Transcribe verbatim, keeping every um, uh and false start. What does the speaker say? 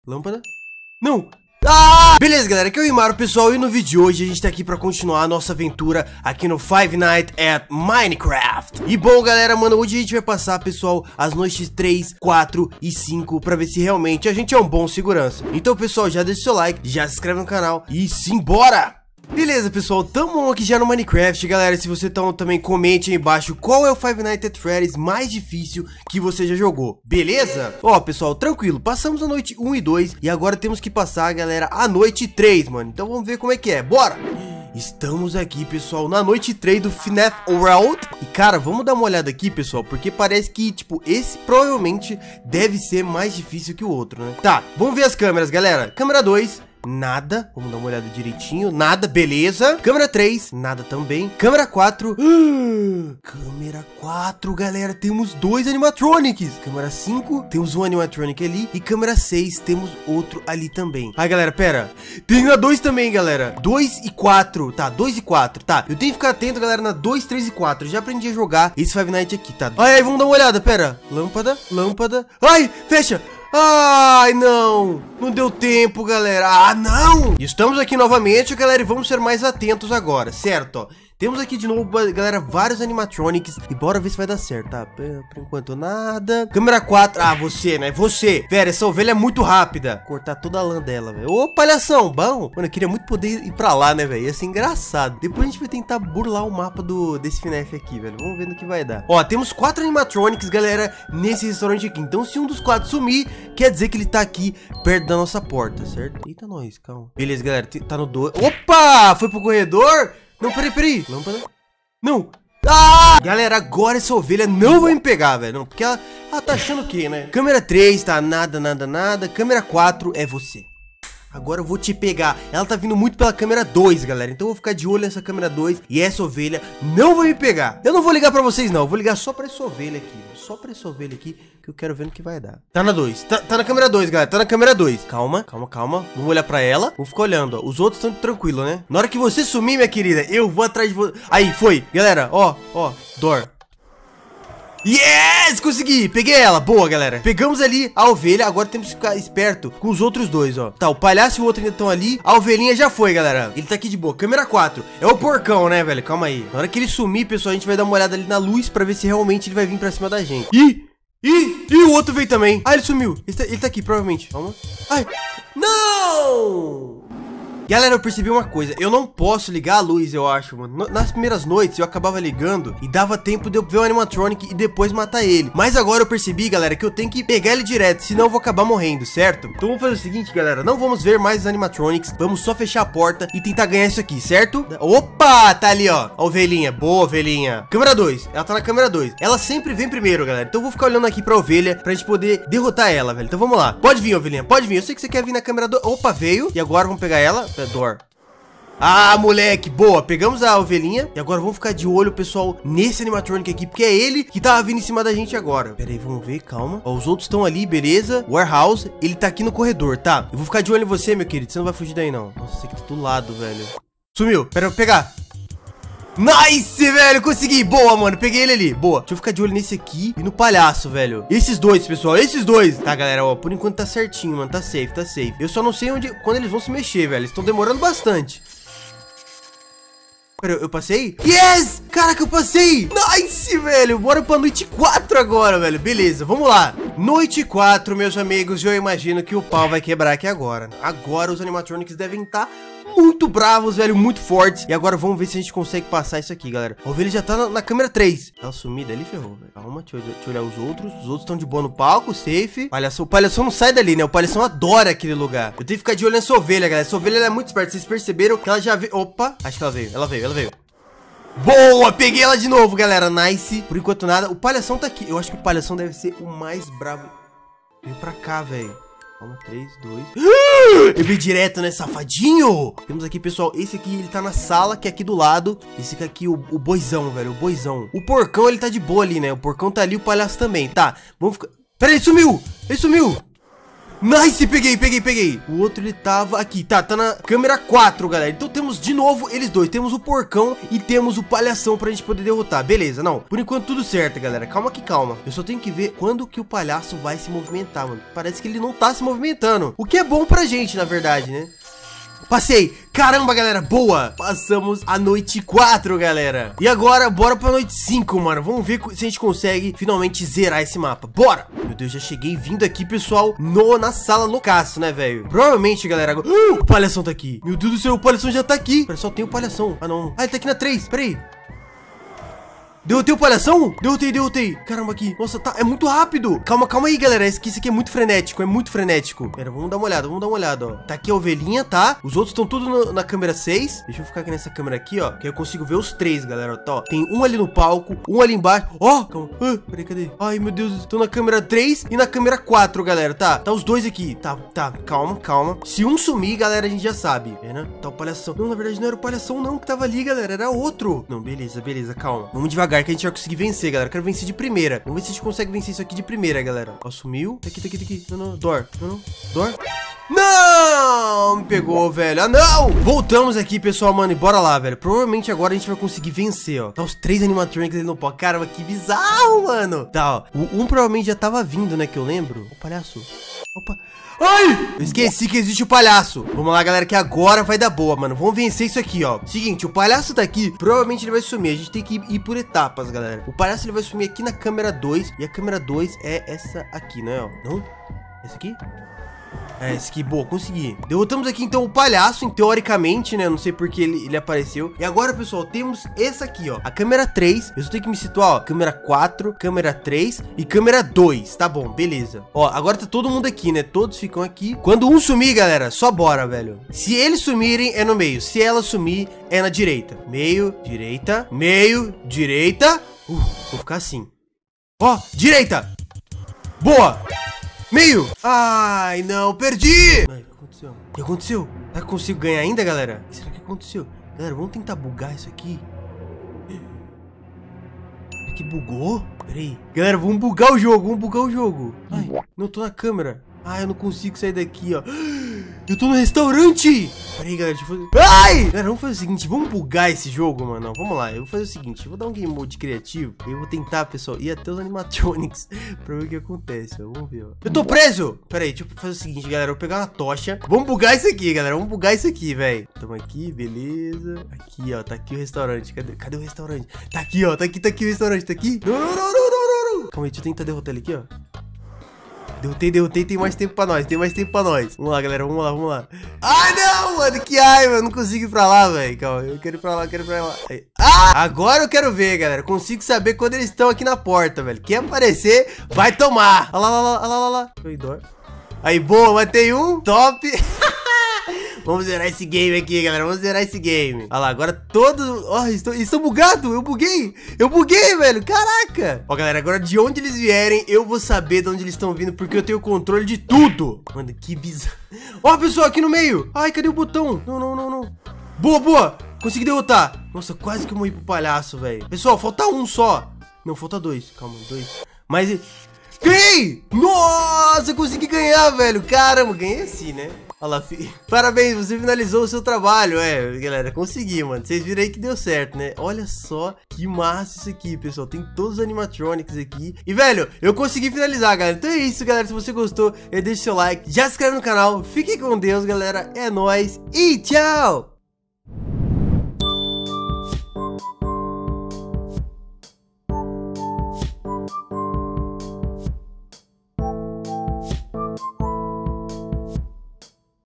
Lâmpada. Não. Ah! Beleza, galera, aqui é o Imaro, pessoal, e no vídeo de hoje a gente tá aqui pra continuar a nossa aventura aqui no Five Nights at Minecraft. E bom, galera, mano, hoje a gente vai passar, pessoal, as noites três, quatro e cinco pra ver se realmente a gente é um bom segurança. Então, pessoal, já deixa o seu like, já se inscreve no canal e simbora! Beleza, pessoal, tamo aqui já no Minecraft, galera. Se você tá, também comente aí embaixo qual é o Five Nights at Freddy's mais difícil que você já jogou, beleza? Ó, pessoal, tranquilo, passamos a noite um e dois e agora temos que passar, galera, a noite três, mano. Então vamos ver como é que é, bora! Estamos aqui, pessoal, na noite três do F NAF World. E, cara, vamos dar uma olhada aqui, pessoal, porque parece que, tipo, esse provavelmente deve ser mais difícil que o outro, né? Tá, vamos ver as câmeras, galera. Câmera dois. Nada, vamos dar uma olhada direitinho. Nada, beleza. Câmera três, nada também. Câmera quatro. Câmera quatro, galera, temos dois animatronics. Câmera cinco, temos um animatronic ali. E câmera seis, temos outro ali também. Ai, galera, pera, tem na dois também, galera. dois e quatro, tá, dois e quatro, tá. Eu tenho que ficar atento, galera, na dois, três e quatro. Eu já aprendi a jogar esse Five Nights aqui, tá. Ai, ai, vamos dar uma olhada, pera. Lâmpada, lâmpada. Ai, fecha. Ai, não, não deu tempo, galera. Ah, não. Estamos aqui novamente, galera, e vamos ser mais atentos agora, certo? Ó, temos aqui de novo, galera, vários animatronics. E bora ver se vai dar certo, tá? Por enquanto nada. Câmera quatro, ah, você, né? Você. Velho, essa ovelha é muito rápida. Cortar toda a lã dela, velho. Ô, palhação, bom. Mano, eu queria muito poder ir pra lá, né, velho? Ia ser engraçado. Depois a gente vai tentar burlar o mapa do, desse F NAF aqui, velho. Vamos ver no que vai dar. Ó, temos quatro animatronics, galera, nesse restaurante aqui. Então, se um dos quatro sumir, quer dizer que ele tá aqui perto da nossa porta, certo? Eita, nós, calma. Beleza, galera, tá no dois. Opa! Foi pro corredor? Não, peraí, peraí. Lâmpada? Não. Ah! Galera, agora essa ovelha não vai me pegar, velho. Não, porque ela, ela tá achando o quê, né? Câmera três, tá? Nada, nada, nada. Câmera quatro é você. Agora eu vou te pegar. Ela tá vindo muito pela câmera dois, galera. Então eu vou ficar de olho nessa câmera dois. E essa ovelha não vai me pegar. Eu não vou ligar pra vocês, não. Eu vou ligar só pra essa ovelha aqui. Só pra essa ovelha aqui, que eu quero ver no que vai dar. Tá na dois. Tá, tá na câmera dois, galera. Tá na câmera dois. Calma, calma, calma. Vamos olhar pra ela. Vou ficar olhando, ó. Os outros estão tranquilos, né? Na hora que você sumir, minha querida, eu vou atrás de você. Aí, foi. Galera, ó, ó. Door. Yes! Consegui! Peguei ela. Boa, galera. Pegamos ali a ovelha. Agora temos que ficar esperto com os outros dois, ó. Tá, o palhaço e o outro ainda estão ali. A ovelhinha já foi, galera. Ele tá aqui de boa. Câmera quatro. É o porcão, né, velho? Calma aí. Na hora que ele sumir, pessoal, a gente vai dar uma olhada ali na luz pra ver se realmente ele vai vir pra cima da gente. Ih! Ih! E o outro veio também. Ah, ele sumiu. Ele tá, ele tá aqui, provavelmente. Calma. Ai! Não! Galera, eu percebi uma coisa, eu não posso ligar a luz, eu acho, mano. Nas primeiras noites eu acabava ligando e dava tempo de eu ver o animatronic e depois matar ele. Mas agora eu percebi, galera, que eu tenho que pegar ele direto, senão eu vou acabar morrendo, certo? Então vamos fazer o seguinte, galera, não vamos ver mais os animatronics, vamos só fechar a porta e tentar ganhar isso aqui, certo? Opa, tá ali, ó, a ovelhinha, boa ovelhinha. Câmera dois, ela tá na câmera dois. Ela sempre vem primeiro, galera, então eu vou ficar olhando aqui pra ovelha pra gente poder derrotar ela, velho. Então vamos lá, pode vir, ovelhinha, pode vir. Eu sei que você quer vir na câmera dois. Opa, veio. E agora vamos pegar ela. Door. Ah, moleque, boa, pegamos a ovelhinha. E agora vamos ficar de olho, pessoal, nesse animatronic aqui, porque é ele que tava vindo em cima da gente agora. Pera aí, vamos ver, calma. Ó, os outros estão ali, beleza. Warehouse, ele tá aqui no corredor, tá? Eu vou ficar de olho em você, meu querido, você não vai fugir daí, não. Nossa, você que tá do lado, velho. Sumiu, pera, eu vou pegar. Nice, velho, consegui, boa, mano, peguei ele ali, boa. Deixa eu ficar de olho nesse aqui e no palhaço, velho. Esses dois, pessoal, esses dois. Tá, galera, ó, por enquanto tá certinho, mano, tá safe, tá safe. Eu só não sei onde, quando eles vão se mexer, velho. Eles estão demorando bastante. Pera, eu passei? Yes! Caraca, eu passei! Nice, velho! Bora pra noite quatro agora, velho. Beleza, vamos lá. Noite quatro, meus amigos. Eu imagino que o pau vai quebrar aqui agora. Agora os animatronics devem estar muito bravos, velho, muito fortes. E agora vamos ver se a gente consegue passar isso aqui, galera. A ovelha já tá na, na câmera três. Ela sumida ali, ferrou, velho. Calma, deixa eu, deixa eu olhar os outros. Os outros estão de boa no palco, safe. Palhação, o palhação não sai dali, né? O palhação adora aquele lugar. Eu tenho que ficar de olho nessa ovelha, galera. Essa ovelha ela é muito esperta. Vocês perceberam que ela já veio... Opa, acho que ela veio, ela veio, ela veio. Boa, peguei ela de novo, galera. Nice. Por enquanto nada. O palhação tá aqui. Eu acho que o palhação deve ser o mais bravo. Vem pra cá, velho. Calma, três, dois. Eu vi direto, né, safadinho? Temos aqui, pessoal, esse aqui, ele tá na sala, que é aqui do lado. Esse aqui, o, o boizão, velho, o boizão. O porcão, ele tá de boa ali, né? O porcão tá ali, o palhaço também. Tá, vamos ficar... Pera aí, ele sumiu! Ele sumiu! Nice, peguei, peguei, peguei. O outro ele tava aqui, tá, tá na câmera quatro, galera. Então temos de novo eles dois. Temos o porcão e temos o palhação pra gente poder derrotar. Beleza, não, por enquanto tudo certo, galera. Calma que calma. Eu só tenho que ver quando que o palhaço vai se movimentar, mano. Parece que ele não tá se movimentando, o que é bom pra gente, na verdade, né? Passei! Caramba, galera, boa! Passamos a noite quatro, galera. E agora, bora pra noite cinco, mano. Vamos ver se a gente consegue finalmente zerar esse mapa. Bora! Meu Deus, já cheguei vindo aqui, pessoal, no, na sala loucaço, né, velho? Provavelmente, galera, agora... Uh, o palhação tá aqui. Meu Deus do céu, o palhação já tá aqui. Pera, só tem o palhação. Ah, não. Ah, ele tá aqui na três. Pera aí. Derrotei o palhação? Derrotei, derrotei. Caramba, aqui. Nossa, tá. É muito rápido. Calma, calma aí, galera. Esse aqui, esse aqui é muito frenético. É muito frenético. Pera, vamos dar uma olhada. Vamos dar uma olhada, ó. Tá aqui a ovelhinha, tá? Os outros estão tudo na câmera seis. Deixa eu ficar aqui nessa câmera aqui, ó. Que eu consigo ver os três, galera. Tá, ó. Tem um ali no palco, um ali embaixo. Ó, oh, calma. Ah, peraí, cadê? Ai, meu Deus. Estão na câmera três e na câmera quatro, galera. Tá, tá os dois aqui. Tá, tá. Calma, calma. Se um sumir, galera, a gente já sabe. É, né? Tá o palhação. Não, na verdade, não era o palhação, não, que tava ali, galera. Era outro. Não, beleza, beleza. Calma. Vamos devagar que a gente vai conseguir vencer. Galera, quero vencer de primeira. Vamos ver se a gente consegue vencer isso aqui de primeira, galera. Ó, sumiu. Tá aqui, tá aqui, tá aqui. Não, não, Dor. Não, não. Dor. Não! Me pegou, velho. Ah, não! Voltamos aqui, pessoal, mano. E bora lá, velho. Provavelmente agora a gente vai conseguir vencer, ó. Tá os três animatronics ali no pó. Caramba, que bizarro, mano. Tá, ó. O um provavelmente já tava vindo, né? Que eu lembro. O palhaço. Opa. Ai! Eu esqueci que existe o palhaço. Vamos lá, galera, que agora vai dar boa, mano. Vamos vencer isso aqui, ó. Seguinte, o palhaço tá aqui. Provavelmente ele vai sumir. A gente tem que ir, ir por etapas, galera. O palhaço ele vai sumir aqui na câmera dois. E a câmera dois é essa aqui, né, ó? Não? Essa aqui? É, esse aqui, boa, consegui. Derrotamos aqui, então, o palhaço, teoricamente, né? Não sei porque ele, ele apareceu. E agora, pessoal, temos essa aqui, ó. A câmera três. Eu só tenho que me situar, ó. Câmera quatro, câmera três e câmera dois. Tá bom, beleza. Ó, agora tá todo mundo aqui, né? Todos ficam aqui. Quando um sumir, galera, só bora, velho. Se eles sumirem, é no meio. Se ela sumir, é na direita. Meio, direita, meio, direita. Uh, vou ficar assim. Ó, direita. Boa. Meio! Ai, não, perdi! Ai, o que aconteceu? O que aconteceu? Será que eu consigo ganhar ainda, galera? O que será que aconteceu? Galera, vamos tentar bugar isso aqui. Será que bugou? Pera aí. Galera, vamos bugar o jogo, vamos bugar o jogo. Ai, não tô na câmera. Ai, eu não consigo sair daqui, ó. Eu tô no restaurante! Pera aí, galera, deixa eu fazer... Ai! Galera, vamos fazer o seguinte, vamos bugar esse jogo, mano. Vamos lá, eu vou fazer o seguinte, eu vou dar um game mode criativo. Eu vou tentar, pessoal, ir até os animatronics pra ver o que acontece, ó. Vamos ver, ó. Eu tô preso! Pera aí, deixa eu fazer o seguinte, galera, eu vou pegar uma tocha. Vamos bugar isso aqui, galera, vamos bugar isso aqui, velho. Tamo aqui, beleza. Aqui, ó, tá aqui o restaurante. Cadê, cadê o restaurante? Tá aqui, ó, tá aqui, tá aqui o restaurante, tá aqui. Não, não, não, não, não, não. Calma aí, deixa eu tentar derrotar ele aqui, ó. Derrotei, derrotei, tem mais tempo pra nós, tem mais tempo pra nós. Vamos lá, galera, vamos lá, vamos lá. Ai, não, mano, que raiva, eu não consigo ir pra lá, velho. Calma, eu quero ir pra lá, eu quero ir pra lá. Aí. Ah, agora eu quero ver, galera, consigo saber quando eles estão aqui na porta, velho. Quem aparecer, vai tomar. Olha lá, olha lá, olha lá, olha lá. Aí, boa, matei um, top. Vamos zerar esse game aqui, galera. Vamos zerar esse game. Olha lá, agora todos... Ó, oh, estão, estão bugados. Eu buguei. Eu buguei, velho. Caraca. Ó, galera, agora de onde eles vierem, eu vou saber de onde eles estão vindo, porque eu tenho controle de tudo. Mano, que bizarro. Ó, pessoal, aqui no meio. Ai, cadê o botão? Não, não, não, não. Boa, boa. Consegui derrotar. Nossa, quase que eu morri pro palhaço, velho. Pessoal, falta um só. Não, falta dois. Calma, dois. Mas... Ganhei! Nossa, eu consegui ganhar, velho. Caramba, ganhei assim, né? Olha lá, filho. Parabéns, você finalizou o seu trabalho. É, galera, consegui, mano. Vocês viram aí que deu certo, né? Olha só que massa isso aqui, pessoal. Tem todos os animatronics aqui. E, velho, eu consegui finalizar, galera. Então é isso, galera. Se você gostou, deixa seu like. Já se inscreve no canal. Fique com Deus, galera. É nóis. E tchau!